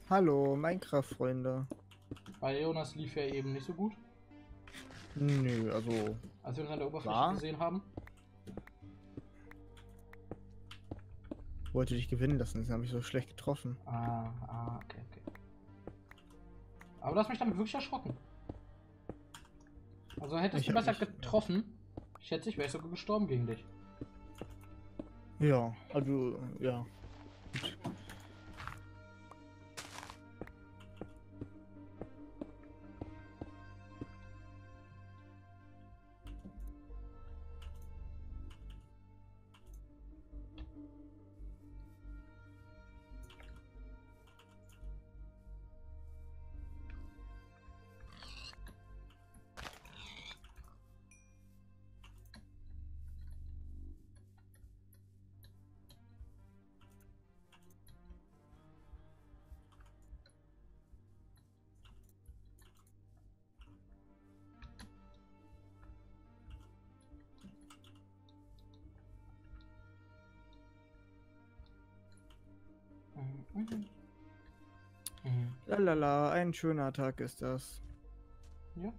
Hallo, Minecraft-Freunde. Bei Jonas lief ja eben nicht so gut, Nö, also als wir uns an der Oberfläche war. gesehen haben. Wollte dich gewinnen lassen, deswegen habe ich so schlecht getroffen. Okay. Aber du hast mich damit wirklich erschrocken. Also hättest Ich du habe besser mich. getroffen, schätze ich, wäre ich sogar gestorben gegen dich. Ja, also, ja. Gut. Mhm. Mhm. Lalala, ein schöner Tag ist das. Ja.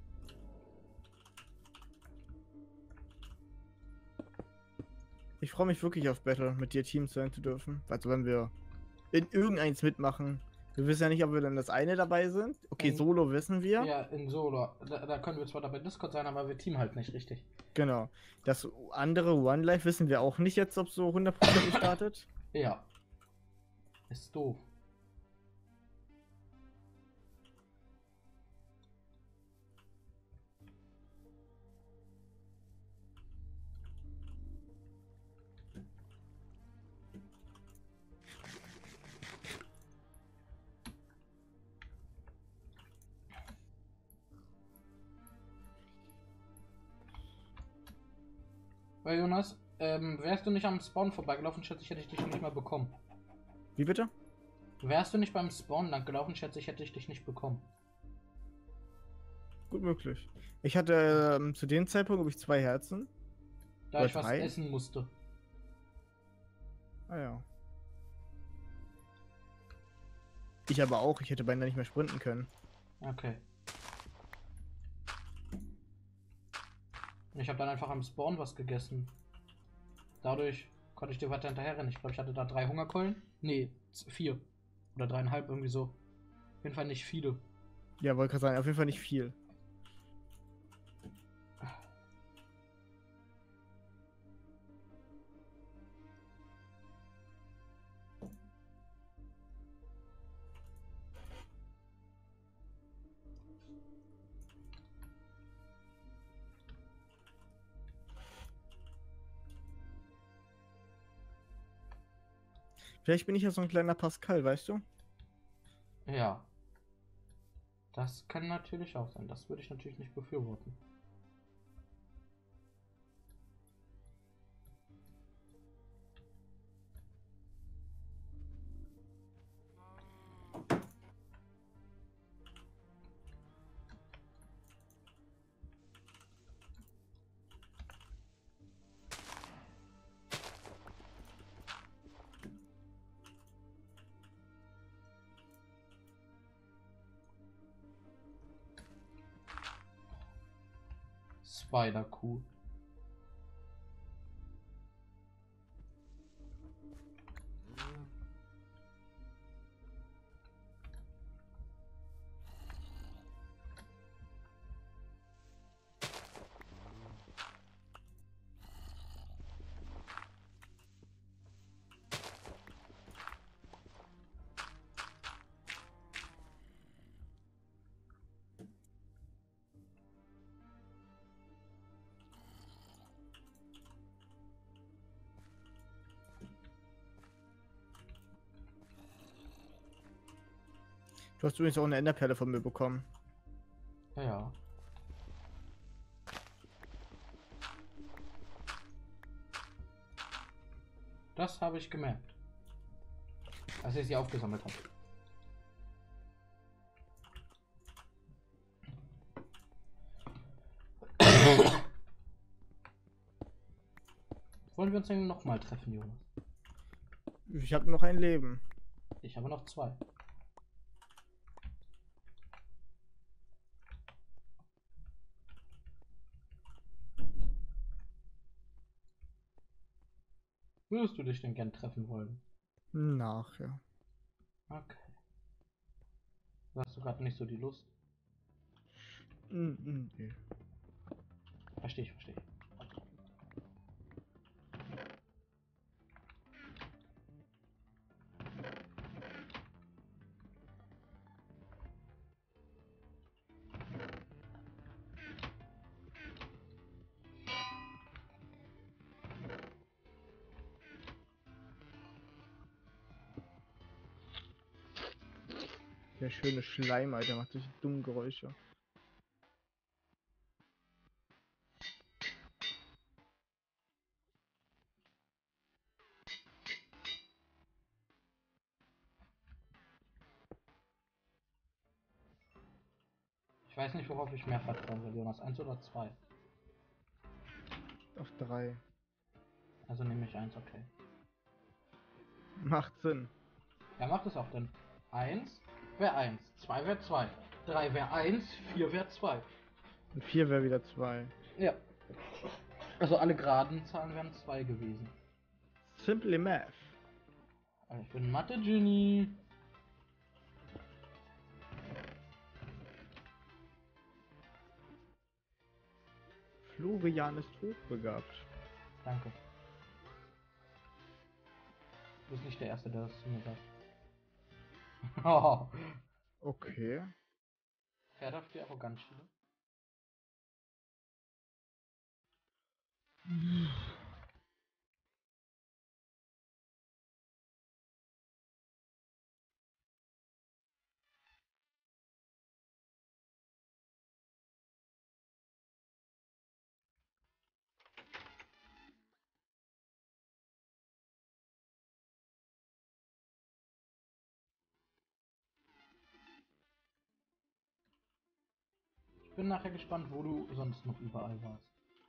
Ich freue mich wirklich auf Battle, mit dir Team sein zu dürfen. Also wenn wir in irgendeins mitmachen. Wir wissen ja nicht, ob wir dann das eine dabei sind. Okay, In, Solo wissen wir. ja, in Solo. Da können wir zwar dabei Discord sein, aber wir teamen halt nicht richtig. Genau. Das andere One Life wissen wir auch nicht jetzt, ob so hundertprozentig startet. Ja. Ist doof. Weil Jonas, wärst du nicht am Spawn vorbeigelaufen, schätze ich, hätte ich dich nicht mal bekommen. Wie bitte? Wärst du nicht beim Spawn lang gelaufen, schätze ich, hätte ich dich nicht bekommen. Gut möglich. Ich hatte zu dem Zeitpunkt, glaube ich, 2 Herzen. Da Oder ich was 3. essen musste. Ah ja. Ich aber auch. Ich hätte beinahe nicht mehr sprinten können. Okay. Ich habe dann einfach am Spawn was gegessen. Dadurch konnte ich dir weiter hinterherrennen. Ich glaube, ich hatte da 3 Hungerkeulen. Nee, 4. Oder 3,5 irgendwie so. Auf jeden Fall nicht viele. Ja, wollte gerade sagen, auf jeden Fall nicht viel. Vielleicht bin ich ja so ein kleiner Pascal, weißt du? Ja, das kann natürlich auch sein. Das würde ich natürlich nicht befürworten. Spider-Kuh. Du hast übrigens auch eine Enderperle von mir bekommen. Ja. Das habe ich gemerkt. Als ich sie aufgesammelt habe. Wollen wir uns denn nochmal treffen, Jonas? Ich habe noch ein Leben. Ich habe noch 2. Würdest du dich denn gern treffen wollen? Nachher. Okay. Hast du gerade nicht so die Lust? Nee. Verstehe ich, verstehe ich. Der schöne Schleim, Alter, macht solche dummen Geräusche. Ich weiß nicht, worauf ich mehr vertrauen soll, Jonas. 1 oder 2? Auf 3. Also nehme ich 1, okay. Macht Sinn. Ja, macht es auch denn. 1 wäre 1, 2 wäre 2, 3 wäre 1, 4 wäre 2. Und 4 wäre wieder 2. Ja. Also alle geraden Zahlen wären 2 gewesen. Simply Math. Also ich bin Mathe-Genie. Florian ist hochbegabt. Danke. Du bist nicht der Erste, der das zu mir sagt. Oh. Okay. Pferd auf die Arroganzschiene. Ich bin nachher gespannt, wo du sonst noch überall warst.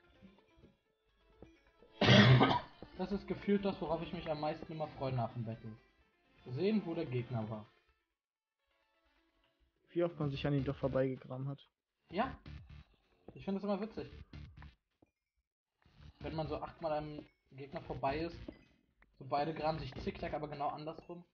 Das ist gefühlt das, worauf ich mich am meisten immer freue nach dem Battle. Sehen, wo der Gegner war. Wie oft man sich an ihn doch vorbeigegraben hat. Ja, ich finde das immer witzig. Wenn man so 8-mal am Gegner vorbei ist, so beide graben sich zickzack, aber genau andersrum.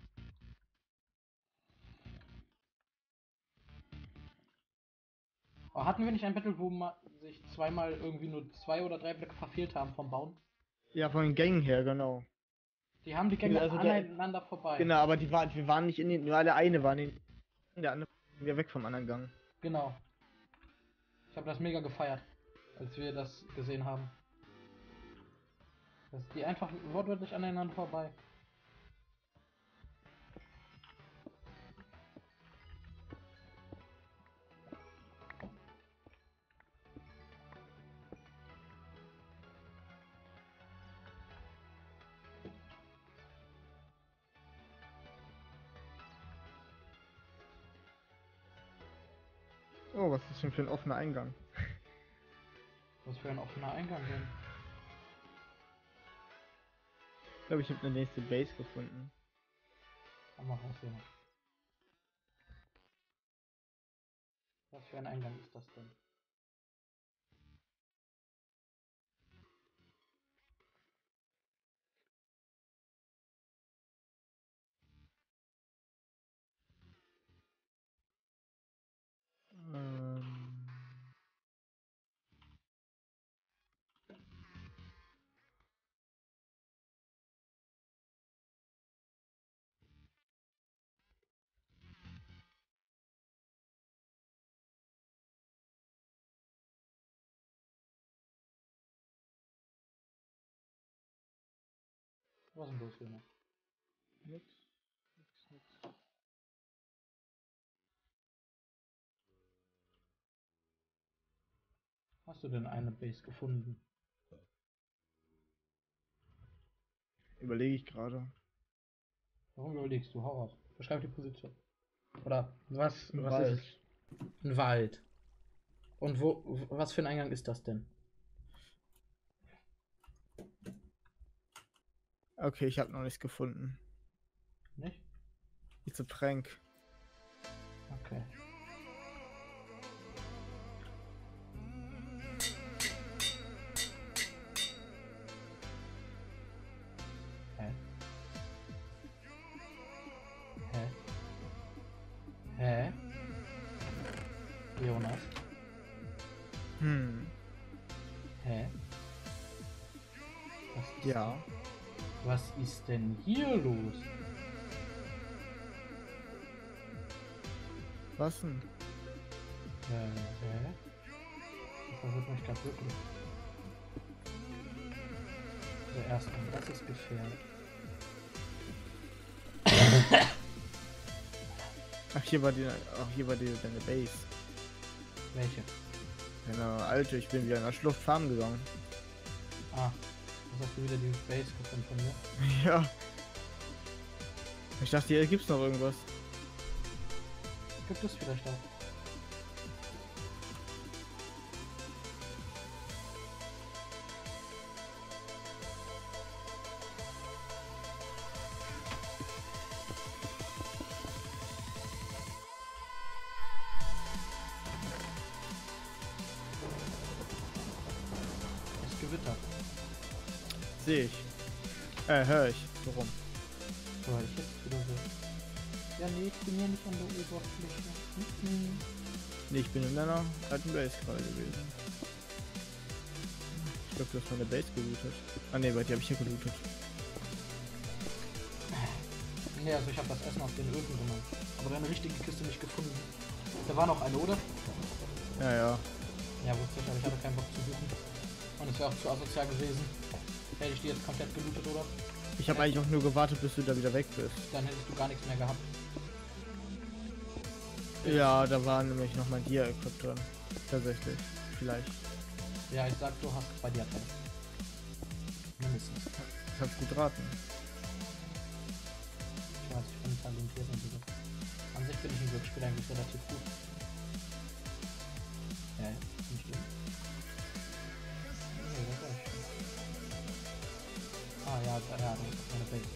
Aber hatten wir nicht ein Battle, wo sich zweimal irgendwie nur 2 oder 3 Blöcke verfehlt haben vom Bauen? Ja, von den Gängen her, genau. Die haben die Gänge Also aneinander vorbei. Genau, aber wir waren nicht in den. Nur der eine war in der andere wieder weg vom anderen Gang. Genau. Ich habe das mega gefeiert, als wir das gesehen haben. Dass die einfach wortwörtlich aneinander vorbei. Oh, was ist das denn für ein offener Eingang? Was für ein offener Eingang denn? Ich glaube, ich habe eine nächste Base gefunden. Komm mal raus hier. Was für ein Eingang ist das denn? Ähm, Was ist denn los, Junge? nix. Hast du denn eine Base gefunden? Überlege ich gerade. Warum überlegst du? Hau raus. Beschreib die Position. Oder was ist Wald. es? Ein Wald. Und was für ein Eingang ist das denn? Okay, ich habe noch nichts gefunden. Nicht? It's a prank. Okay. Jonas. Hä? Ja. Was ist denn hier los? Was denn? Hä? Das verwirrt mich gerade wirklich. Also erstmal, das ist gefährlich. Ach, hier war deine Base. Welche? Deine alte, ich bin wieder in der Schlucht farmen gegangen. Ah, das hast du wieder die Base gefunden von mir. Ja. Ich dachte, hier gibt's noch irgendwas. Gibt es vielleicht auch. Es gewittert. Sehe ich. Hör ich. So rum. Oder ich jetzt wieder so. Ja, nee, ich bin ja nicht an der Oberfläche. Nee, ich bin in deiner alten Base gerade gewesen. Ich glaube, du hast meine Base gelootet. Ah ne, die habe ich hier gelootet. Nee, also ich habe das Essen aus den Öfen genommen. Aber deine richtige Kiste nicht gefunden. Da war noch eine, oder? Ja, ja. Ja, wusste ich, aber ich hatte keinen Bock zu suchen. Und es wäre auch zu asozial gewesen. Hätte ich die jetzt komplett gelootet, oder? Ich habe eigentlich auch nur gewartet, bis du da wieder weg bist. Dann hättest du gar nichts mehr gehabt. Ja, da war nämlich noch mein Dia-Equip drin. Tatsächlich. Vielleicht. Ja, ich sag, du hast bei dir drin. Mindestens. Ich hab's gut raten. Ich weiß, ich bin talentiert und so. An sich bin ich im Glücksspiel eigentlich relativ gut. Ja, nicht schlimm. Nee, das war ich schon. Ah, ja, das ist meine Base.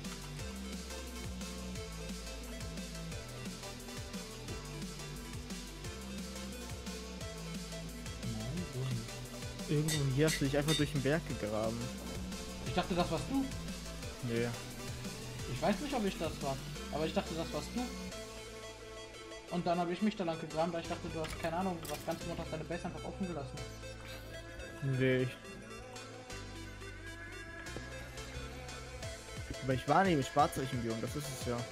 Nein, so nicht. Irgendwo hier hast du dich einfach durch den Berg gegraben. Ich dachte, das warst du. Nee. Ich weiß nicht, ob ich das war. Aber ich dachte, das warst du. Und dann habe ich mich da lang gegraben, weil ich dachte, du hast keine Ahnung, was ganz genau hast deine Base einfach offen gelassen. Nee. Aber ich war nie im Schwarzzeichenbiom, das ist es ja.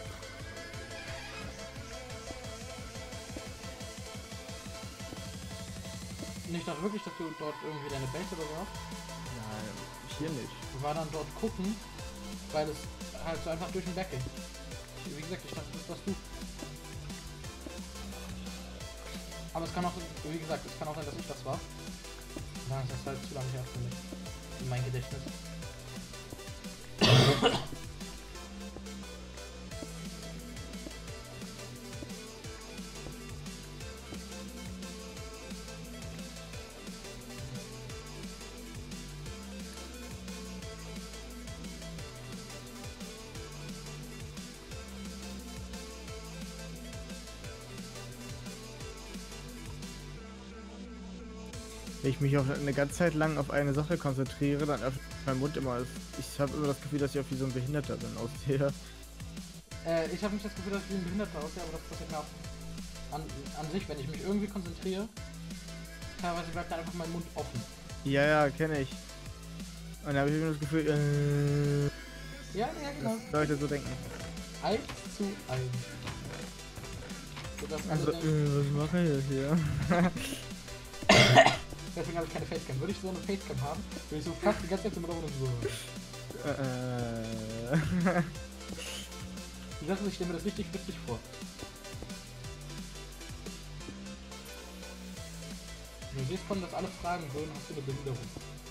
Und ich dachte wirklich, dass du dort irgendwie deine Base oder so hast. Nein, hier nicht. Ich war dann dort gucken, weil es halt so einfach durch den Berg ging. Wie gesagt, ich dachte, das warst du. Aber es kann auch, wie gesagt, es kann auch sein, dass ich das war. Dann ist das halt zu lange her für mich. In mein Gedächtnis. Wenn ich mich auch eine ganze Zeit lang auf eine Sache konzentriere, dann öffnet mein Mund immer. Ich habe immer das Gefühl, dass ich auch wie so ein Behinderter bin aussehe. Ich habe nicht das Gefühl, dass ich wie ein Behinderter aussehe, aber das passiert mir auch an sich, wenn ich mich irgendwie konzentriere. Teilweise bleibt dann einfach mein Mund offen. Ja, ja, kenne ich. Und da habe ich immer das Gefühl, Ja, genau. dass Leute so denken. 1 zu 1. Sodass Also, was mache ich jetzt hier? Deswegen habe ich keine Facecam. Würde ich so eine Facecam haben, würde ich so fast die ganze Zeit immer so. Ich stelle mir das richtig witzig vor. Du siehst von, dass alle fragen würden, hast du eine Behinderung?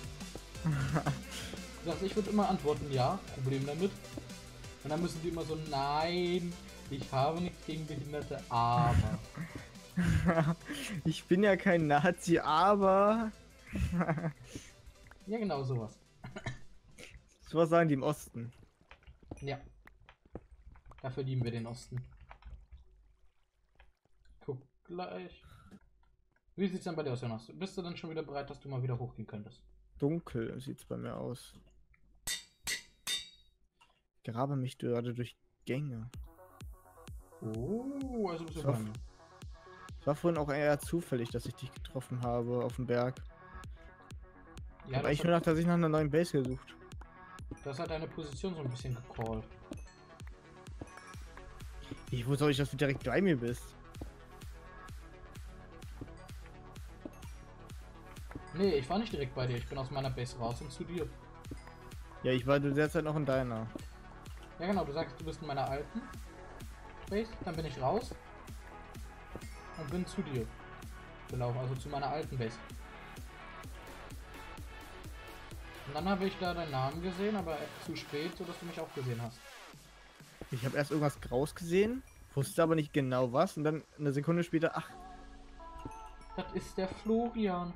Du sagst, ich würde immer antworten, ja, Problem damit. Und dann müssen die immer so, nein, ich habe nichts gegen Behinderte, aber. Ich bin ja kein Nazi, aber... Ja, genau sowas. So sagen die im Osten. Ja. Dafür lieben wir den Osten. Guck gleich. Wie sieht's denn bei dir aus, Jonas? Bist du denn schon wieder bereit, dass du mal wieder hochgehen könntest? Dunkel sieht's bei mir aus. Ich grabe mich gerade durch Gänge. Oh, also bist du Ich bei hoffe, mir. Es war vorhin auch eher zufällig, dass ich dich getroffen habe auf dem Berg. Ich Ja, habe eigentlich nur dass ich nach einer neuen Base gesucht. du hast halt deine Position so ein bisschen gecallt. Ich wusste auch nicht, dass du direkt bei mir bist. Nee, ich war nicht direkt bei dir. Ich bin aus meiner Base raus und zu dir. Ja, ich war derzeit noch in deiner. Ja genau, du sagst, du bist in meiner alten Base. Dann bin ich raus. Und bin zu dir gelaufen, also zu meiner alten Base. Und dann habe ich da deinen Namen gesehen, aber zu spät, sodass du mich auch gesehen hast. Ich habe erst irgendwas Graus gesehen, wusste aber nicht genau was und dann eine Sekunde später, ach, Das ist der Florian.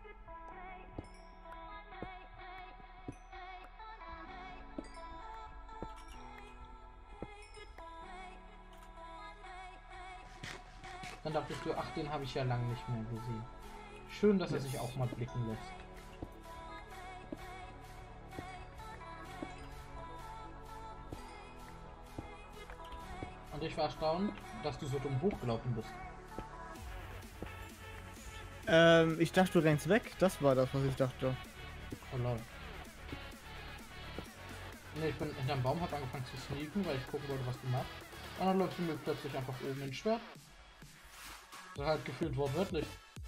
Dann dachtest du, ach, den habe ich ja lange nicht mehr gesehen. Schön, dass er sich auch mal blicken lässt. Und ich war erstaunt, dass du so dumm hochgelaufen bist. ich dachte, du rennst weg. Das war das, was ich dachte. Oh lol. Ne, ich bin hinterm Baum, hab angefangen zu sneaken, weil ich gucken wollte, was du machst. Und dann läufst du mir plötzlich einfach oben ins Schwert. So halt gefühlt wortwörtlich.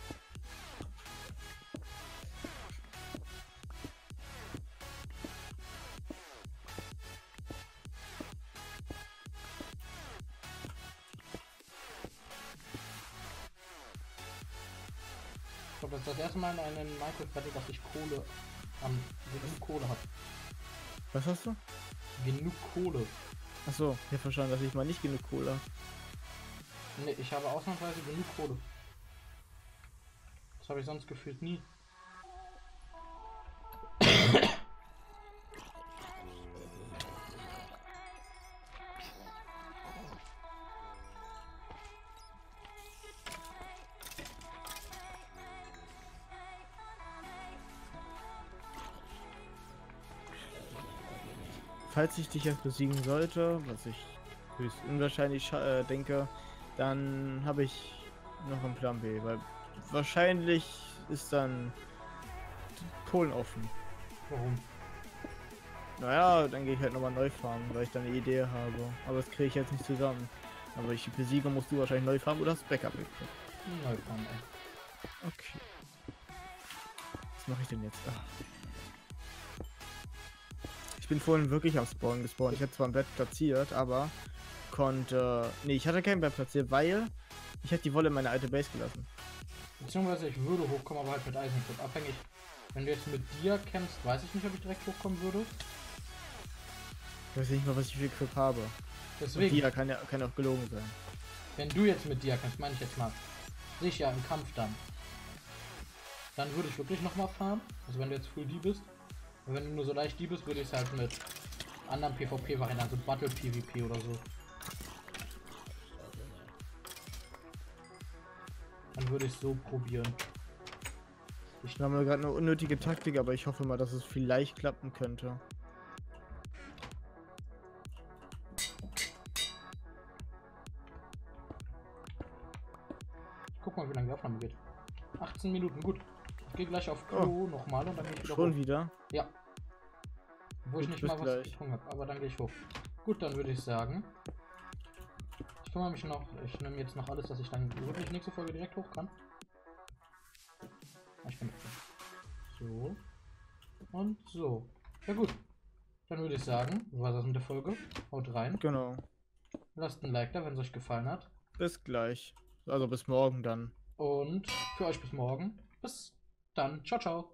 Ich glaube, das ist das erste Mal in einem Minecraft-Battle, dass ich Kohle genug Kohle habe. Was hast du? Genug Kohle. Achso, ich hab verstanden, dass ich mal nicht genug Kohle habe. Ne, ich habe ausnahmsweise genug Kohle. Das habe ich sonst gefühlt nie. Falls ich dich jetzt besiegen sollte, was ich höchst unwahrscheinlich denke, dann habe ich noch einen Plan B, weil wahrscheinlich ist dann Polen offen. Warum? Naja, dann gehe ich halt nochmal neu farmen, weil ich dann eine Idee habe. Aber das kriege ich jetzt nicht zusammen. Aber ich besiege, musst du wahrscheinlich neu farmen oder das Backup gekriegt. Neu fahren, ey. Okay. Was mache ich denn jetzt? Ach. Ich bin vorhin wirklich am Spawn gespawnt. Ich hatte zwar ein Bett platziert, aber konnte... Nee, ich hatte kein Bett platziert, weil ich hätte die Wolle in meine alte Base gelassen. Beziehungsweise ich würde hochkommen, aber halt mit Eisenclip. Abhängig. Wenn du jetzt mit dir kämpfst, weiß ich nicht, ob ich direkt hochkommen würde. Ich weiß nicht mal, was ich für Equip habe. Deswegen, Dia kann ja auch gelogen sein. wenn du jetzt mit dir kämpfst, meine ich jetzt mal, sicher im Kampf dann würde ich wirklich nochmal farmen. Also wenn du jetzt Full D bist. Und wenn du nur so leicht D bist, würde ich es halt mit anderen PvP-Varianten, also Battle PvP oder so. Dann würde ich so probieren. Ich habe gerade eine unnötige Taktik, aber ich hoffe mal, dass es vielleicht klappen könnte. Guck mal, wie lange die Aufnahme geht. 18 Minuten, gut. Ich gehe gleich auf Klo nochmal und dann gehe ich wieder Schon hoch. wieder? Ja. Wo ich Gut, nicht bis mal was gleich. getrunken habe, aber dann gehe ich hoch. Gut, dann würde ich sagen, ich kümmere mich noch, ich nehme jetzt noch alles, dass ich dann wirklich nächste Folge direkt hoch kann. Ich bin so und so. Ja gut, dann würde ich sagen, war das mit der Folge. Haut rein. Genau. Lasst ein Like da, wenn es euch gefallen hat. Bis gleich. Also bis morgen dann. Und für euch bis morgen. Bis dann. Ciao, ciao.